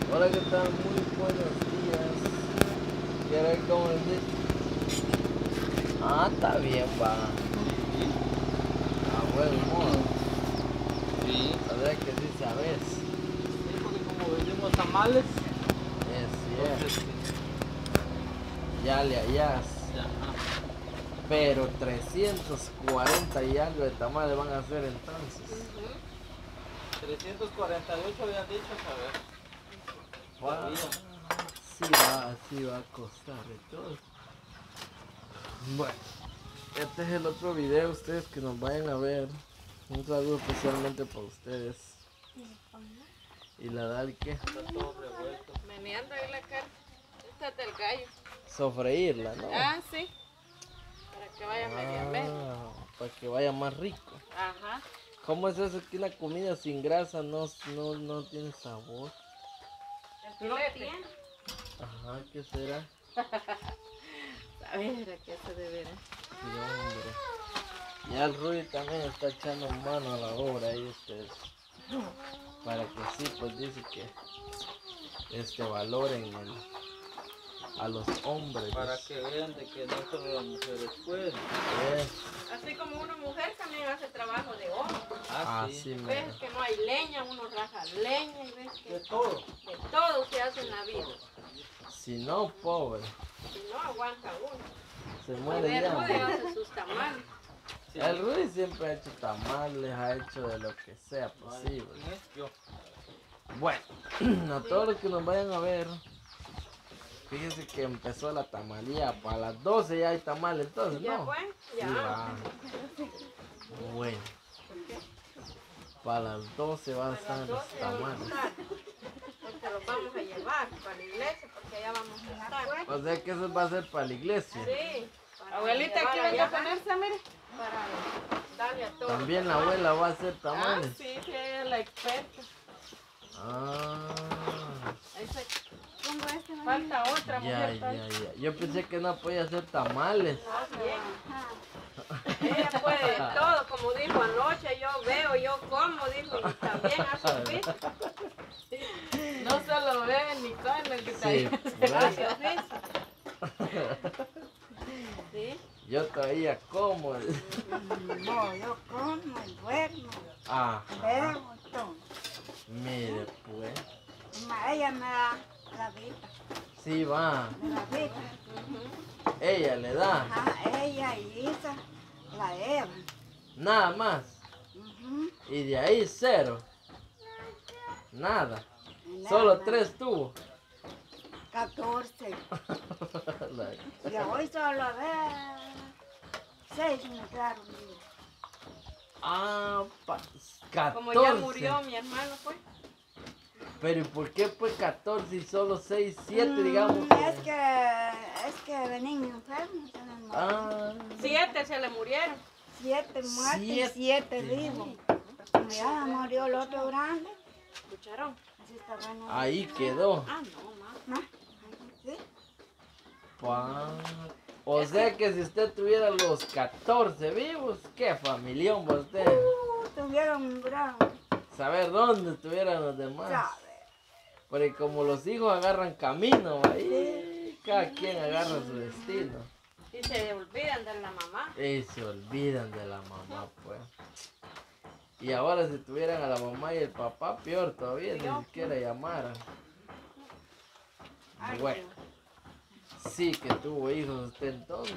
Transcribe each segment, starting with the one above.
Hola, ¿qué tal? Muy buenos días. ¿Quiere ver cómo les dice? Ah, está bien, va. A buen modo. Sí. A ver que sí sabes. Sí, porque como vendemos tamales, Es entonces cierto. Ya le hallás. ya, Pero 340 y algo de tamales van a hacer entonces. 348 habían dicho, a ver. Wow. Sí va a costar de todo. Bueno, este es el otro video, ustedes que nos vayan a ver. Un saludo especialmente para ustedes. Y la Dali que Está todo revuelto. Meneando ahí la carne. Esta es del gallo. sofreírla, ¿no? Ah, sí. Para que vaya media media. Para que vaya más rico. Ajá. ¿Cómo es eso que una comida sin grasa no tiene sabor? El filete. Ajá, ¿qué será? A ver, aquí se de veras. Sí, hombre. Ya el Rudy también está echando mano a la obra ahí ustedes. Para que sí, pues dice que valoren a los hombres. Para que vean de que no solo las mujeres pueden. Así como una mujer también hace trabajo de hombre. Así Ves mero. que no hay leña, uno raja leña y ves que De todo. de todo se hace en la vida. Si no, pobre, Si no aguanta uno. se Y muere de ya. Rudy hace sus tamales. Sí. El Rudy siempre ha hecho tamales, ha hecho de lo que sea posible. ¿Quién es? Yo. Bueno, a todos los que nos vayan a ver, fíjense que empezó la tamalía, para las 12 ya hay tamal, entonces, ¿Ya ¿no? fue? Sí, Ya. va. Bueno, para las 12 van a estar Las los 12 ya vamos a tamales. estar. Porque los vamos a llevar para la iglesia, porque allá vamos a estar. O sea que eso va a ser para la iglesia. Sí. para Abuelita, llevar ¿qué vas allá a ponerse, mire? Para darle a todos. También la los abuela va a hacer Ah, tamales. sí, sí, ella es la experta. Ah, Ahí se Pongo este, ¿no? falta otra ya, mujer. ya, ya. Yo pensé que no podía hacer tamales. Ella puede de todo, como dijo anoche, yo veo, yo como, dijo, y también hace oficio. No solo beben ni comen, que está Sí, ahí. pues. Hace oficio. Sí. Yo todavía como. No, yo como y duermo, Ah, bebo y todo. mire pues. Ella me da la vida, Sí va. me da vida. Ella le da. Ajá, ella y Isa la llevan. Nada más. Ujú, Y de ahí cero. Nada. y nada Solo más. 3 tuvo. 14. Y hoy solo a ver 6 me quedaron vivos. Ah, 14. Como ya murió mi hermano, pues. Pero ¿y por qué pues 14 y solo 6, 7 digamos? Es que venían enfermos. se me murieron. Ah, 7 se le murieron. 7 muertos y 7. 7 vivos. Como ya murió el otro grande, ¿Escucharon? así está bueno. Ahí quedó. Ah, no, más. ¿No? ¿Sí? Pa. O sea que si usted tuviera los 14 vivos, qué familión va usted. Tuvieron un gran, Saber dónde estuvieran los demás. ¿sabe? Porque como los hijos agarran camino, ahí cada quien agarra su destino. Y se olvidan de la mamá. Y se olvidan de la mamá, pues. Y ahora si tuvieran a la mamá y el papá, peor todavía, ni siquiera llamaran. Bueno, sí que tuvo hijos usted entonces.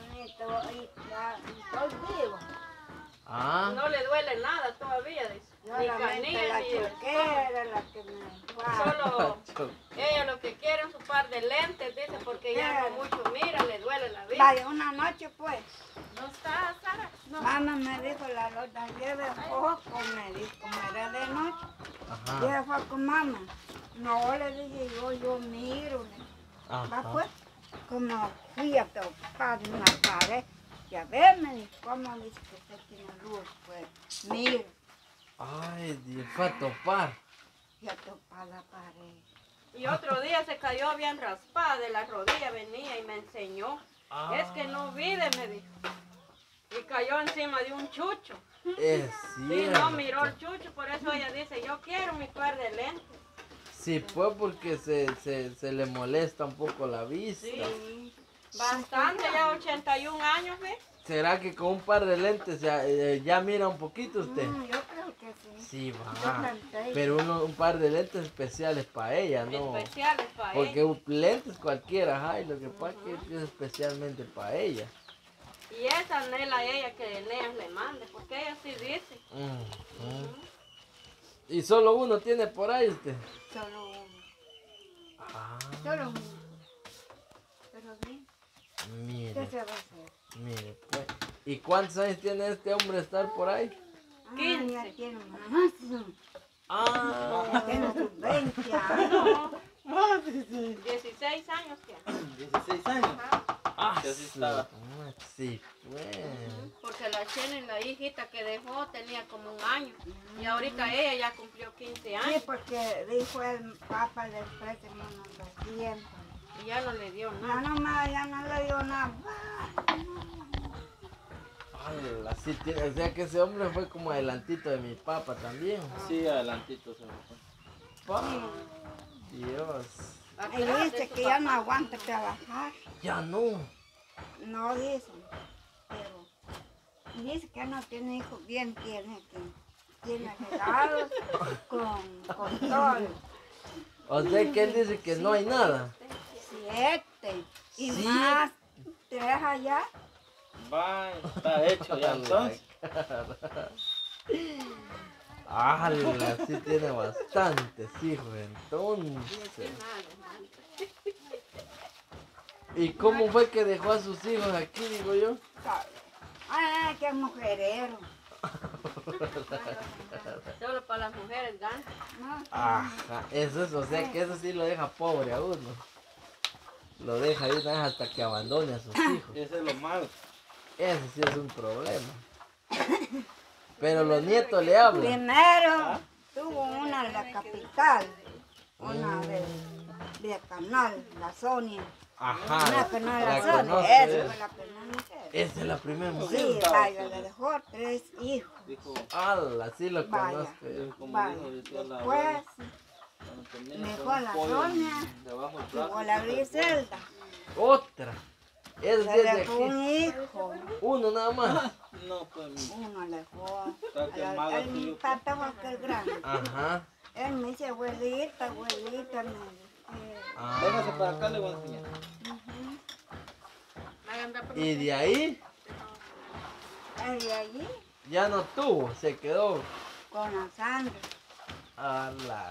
Estoy vivo. Ah, No le duele nada todavía, dice. Ni Solamente canilla, la ni choquera, la que me Solo ellos lo que quieren su par de lentes, dice, porque ya no mucho mira, le duele la vida. Vaya, una noche pues, ¿No está, Sara? No. mamá me dijo la loca, lleve poco, me dijo, como era de noche, ajá, lleve fue con mamá. No, le dije yo miro, va ajá. pues, como fui a topar una pared, ya ve, me dijo, ¿cómo dice que usted tiene luz? Pues, miro, Ay, Dios, fue a topar. y a topar la pared. Y otro día se cayó bien raspada de la rodilla, venía y me enseñó. Es que no vide, me dijo. Y cayó encima de un chucho. Es Sí, cierto. no miró el chucho, por eso ella dice, yo quiero mi par de lentes. Sí, pues porque se le molesta un poco la vista. Sí. Bastante, ya 81 años, ¿ves? ¿Será que con un par de lentes ya mira un poquito usted? Yo creo que sí. Sí, Yo va. planté. Pero un par de lentes especiales para ella, ¿no? Especiales para Porque ella. lentes cualquiera hay, lo que pasa es que es especialmente para ella. Y esa anhela a ella que Eneas le mande, porque ella sí dice. ¿Y solo uno tiene por ahí usted? Solo uno. Ah, Solo uno. Pero bien, ¿qué mire, se va a hacer? mire, pues. ¿Y cuántos años tiene este hombre de estar por ahí? 15. Ya tiene más. Ah, Tiene sus 20 años. No, 16 años tiene. 16 años. Ajá. Que así estaba. Sí, pues. Porque la Chena, la hijita que dejó, tenía como un año. Y ahorita ella ya cumplió 15 Sí, años. porque dijo el papá del préstamo unos 200. Y ya no le dio Ya nada. nomás, ya no le dio nada. Ala, sí tiene, o sea que ese hombre fue como adelantito de mi papá también. Sí, adelantito se fue. Pa, Dios. Y Atrás de dice su que ya no papá. aguanta trabajar. Ya no. No dicen, pero dice que no tiene hijos, bien tiene que tiene regalos con todo. O sea que él dice que no hay nada. 7 y Sí. más 3 allá. Va, está hecho ya entonces. Ala, sí tiene bastantes hijos entonces. ¿Y cómo fue que dejó a sus hijos aquí, digo yo? Ay, qué mujerero. Solo para las mujeres ganan. No, Ajá, eso es, o sea que eso sí lo deja pobre a uno. Lo deja ahí una vez hasta que abandone a sus hijos. Ese es lo malo. Ese sí es un problema. Pero los nietos le hablan. primero tuvo una en la capital, una de Canal, la Sonia. Ajá. Una que no la la Sonia, conoce. esa fue la primera mujer. Esa es la primera mujer. Sí, vaya, le dejó 3 hijos. Dijo, Ala, sí lo Vaya. conozco. yo. como Vaya, dijo, decía la después abuela, cuando termina dejó con a un la pollo Sonia, debajo del tuvo brazo, la Griselda, Otra. Esa sí le es de dejó un aquí. hijo, Uno nada más. No, pues, uno le dejó Está quemado al tuyo. tata aquel grande. Ajá. Él me dice, abuelita, me dice. Ah. déjase para acá, le voy a enseñar. Y de ahí Y de allí ya no tuvo, se quedó. con la Sandra A la...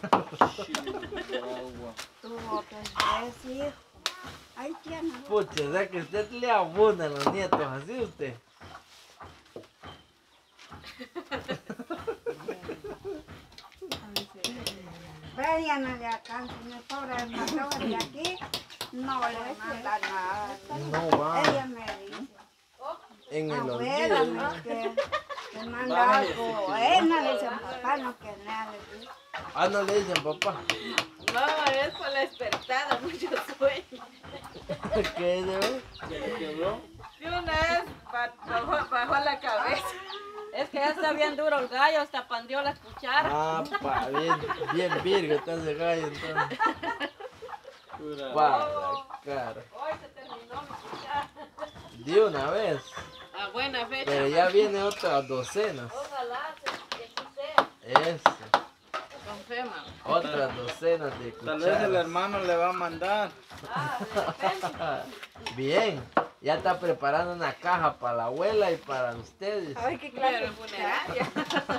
Agua. tuvo 3 hijos. Ahí tiene. Pucha, o sea que usted le abunda a los nietos, así usted. Pero ya no le alcanza, mi pobre pastor de aquí no le manda nada. No va. Ella me dice, En el abuela, olvido. que manda algo. Él no le dice a papá, no que nada le dice. Ah, no le dicen papá. No, es por la despertada, mucho sueño. ¿Qué es de ¿Se quebró? Y una vez bajó la cabeza. Es que ya está bien duro el gallo, hasta pandeó la cuchara. Ah, pa, bien virgo está ese gallo entonces. Pura. Pa la cara. Hoy se terminó mi cuchara. De una vez. A buena fecha. Pero ya viene otras docenas. Ojalá que sí sea. Eso. Con fe, mamá. Otras docenas de Tal vez el cucharas. hermano le va a mandar. Ah, de repente. Bien. Ya está preparando una caja para la abuela y para ustedes. Ay, qué clase de funeraria.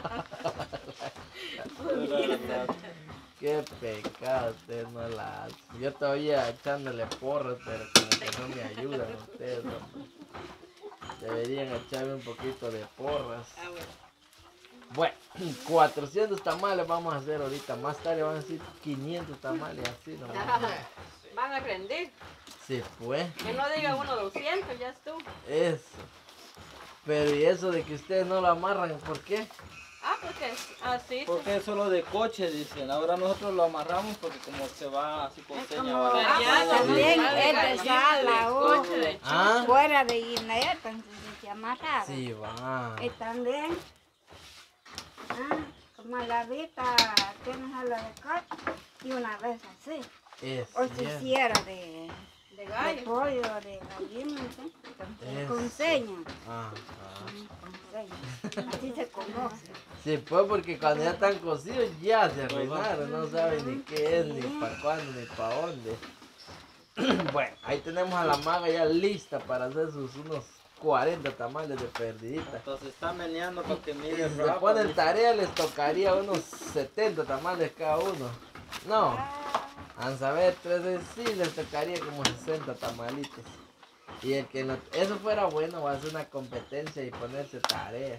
Qué pecado, ustedes no la hacen. Yo todavía echándole porras, pero como que no me ayudan ustedes, hombre. Deberían echarme un poquito de porras. Ah, bueno. Bueno, 400 tamales vamos a hacer ahorita. Más tarde van a decir 500 tamales, así nomás. Van a rendir. Sí, pues, Que no diga uno 200, ya estuvo. eso. Pero y eso de que ustedes no lo amarran, ¿por qué? Ah, porque así. Porque es solo de coche, dicen. Ahora nosotros lo amarramos porque como se va así con Es seña. como, va. ya, también no, es de sala, coche de Ah, fuera de Guinea, entonces se amarraba. sí, va. Y también, malavita tienes a la de carne y una vez así. Es O si cierto. hiciera de gallo. pollo, de gallina, ¿sí? Eso. Con seña. Ajá. Con seña. Así se conoce. Sí, pues porque cuando ya están cocidos ya se arruinaron, no saben ni qué es, ni para cuándo, ni para dónde. Bueno, ahí tenemos a la maga ya lista para hacer sus unos 40 tamales de perdidita. Entonces está meneando para que Y mire si se rápido. ponen tarea les tocaría unos 70 tamales cada uno. No, a saber, 3 veces sí les tocaría como 60 tamalitos. Y el que no, eso fuera bueno, va a hacer una competencia y ponerse tarea.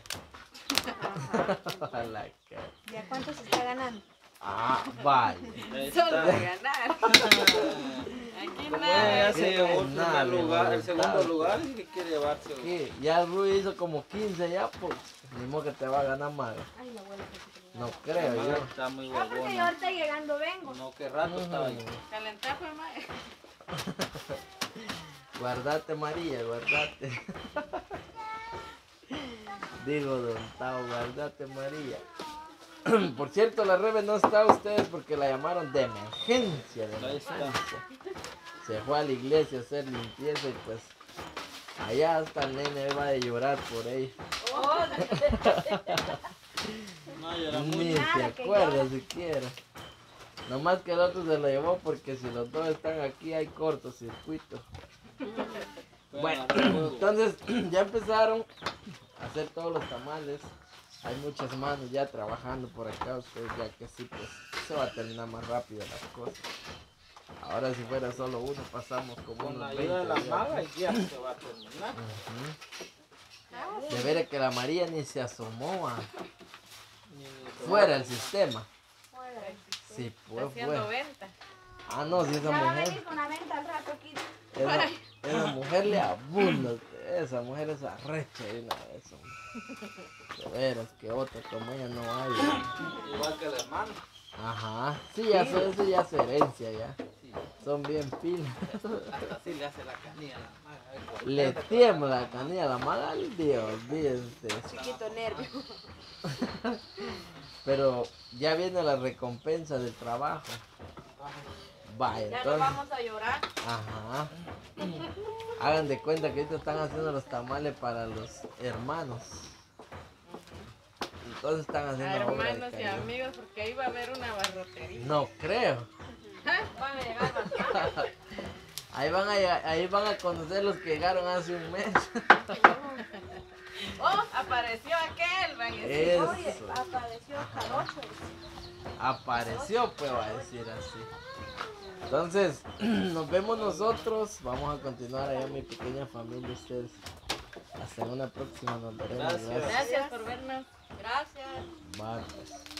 A la cara. ¿Ya cuánto se está ganando? Ah, vaya. Ahí Solo está. de ganar. Aquí Como nada. ella se llevó el Nada, primer lugar, el voluntad. segundo lugar y que quiere llevarse. ¿Qué? Ya Rui hizo como 15 ya, pues. Ni modo que te va a ganar más. Ay, la abuela que se No La creo maga yo. está muy porque yo huevona. ahorita llegando vengo. No, que rato estaba ahí. Calentar fue más. Guardate María, guardate. Digo, don Tao, guardate María. Por cierto, la Rebe no está a ustedes porque la llamaron de emergencia, de Ahí está. emergencia. Se fue a la iglesia a hacer limpieza y pues allá hasta el nene va a llorar por ella. No, yo era Ni muy... se Nada, que acuerda llora. siquiera. Nomás que el otro se lo llevó porque si los dos están aquí hay cortocircuito. Bueno, entonces ya empezaron a hacer todos los tamales. Hay muchas manos ya trabajando por acá, ustedes ya que sí, pues se va a terminar más rápido las cosas. Ahora si fuera solo uno, pasamos como Con la unos ayuda de la 20 días. maga ya se va a terminar. Ujú. De ver que la María ni se asomó a Ni- fuera el sistema. Sí, pues Haciendo fue. venta. Ah, no, si esa Ya va a mujer. venir con la venta al rato aquí. Esa mujer le abunda. Esa mujer es arrecha de una vez, hombre. De veras que otra como ella no hay. Igual que el hermano. Ajá. Sí, ya eso ya es herencia ya. Son bien pilas. Hasta así le hace la canilla a la maga. Le tiembla la canilla a la maga, Dios, olvídense. Chiquito nervio. Pero ya viene la recompensa del trabajo. Vaya, Ya no entonces. vamos a llorar. Ajá. Hagan de cuenta que ahorita están haciendo los tamales para los hermanos. Entonces están haciendo obra de Hermanos y caridad. amigos, porque ahí va a haber una barrotería. No creo. Van a llegar bastante. Ahí van a conocer los que llegaron hace un mes. Oh, apareció aquel, van a decir. Eso. Oye, apareció Jarocho. Apareció, pues va a decir así. Entonces, nos vemos nosotros. Vamos a continuar allá mi pequeña familia, ustedes. Hasta en una próxima nos veremos. Gracias. Gracias. Gracias por vernos. Gracias. Bye, pues.